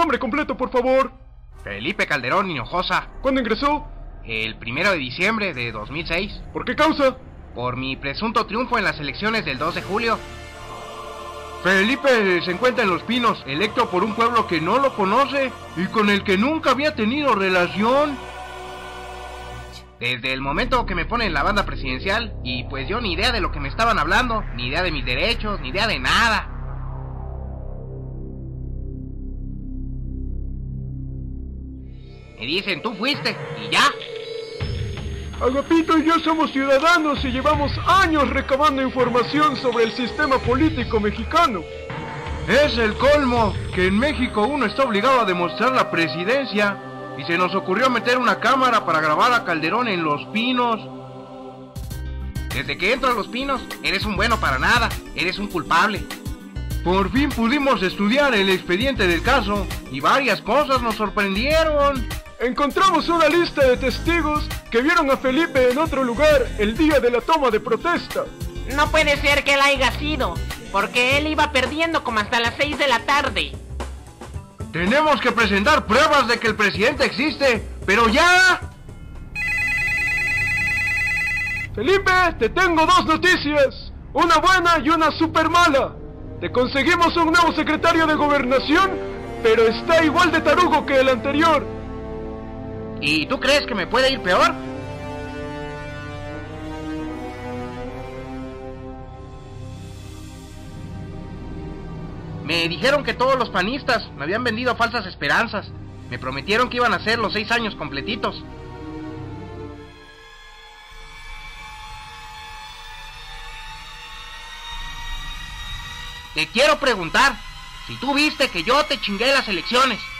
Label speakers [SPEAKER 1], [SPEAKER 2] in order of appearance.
[SPEAKER 1] nombre completo, por favor.
[SPEAKER 2] Felipe Calderón Hinojosa.
[SPEAKER 1] ¿Cuándo ingresó?
[SPEAKER 2] El 1 de diciembre de 2006.
[SPEAKER 1] ¿Por qué causa?
[SPEAKER 2] Por mi presunto triunfo en las elecciones del 2 de julio. Felipe se encuentra en Los Pinos, electo por un pueblo que no lo conoce y con el que nunca había tenido relación. Desde el momento que me ponen en la banda presidencial, y pues yo ni idea de lo que me estaban hablando, ni idea de mis derechos, ni idea de nada. Me dicen, tú fuiste, y ya.
[SPEAKER 1] Agapito y yo somos ciudadanos y llevamos años recabando información sobre el sistema político mexicano.
[SPEAKER 2] Es el colmo que en México uno está obligado a demostrar la presidencia y se nos ocurrió meter una cámara para grabar a Calderón en Los Pinos. Desde que entro a Los Pinos, eres un bueno para nada, eres un culpable. Por fin pudimos estudiar el expediente del caso y varias cosas nos sorprendieron.
[SPEAKER 1] Encontramos una lista de testigos que vieron a Felipe en otro lugar el día de la toma de protesta.
[SPEAKER 3] No puede ser que él haya sido, porque él iba perdiendo como hasta las 6 de la tarde.
[SPEAKER 2] Tenemos que presentar pruebas de que el presidente existe, pero ya.
[SPEAKER 1] Felipe, te tengo dos noticias, una buena y una súper mala. Te conseguimos un nuevo secretario de Gobernación, pero está igual de tarugo que el anterior.
[SPEAKER 2] ¿Y tú crees que me puede ir peor? Me dijeron que todos los panistas me habían vendido falsas esperanzas. Me prometieron que iban a hacer los 6 años completitos. Te quiero preguntar si tú viste que yo te chingué las elecciones.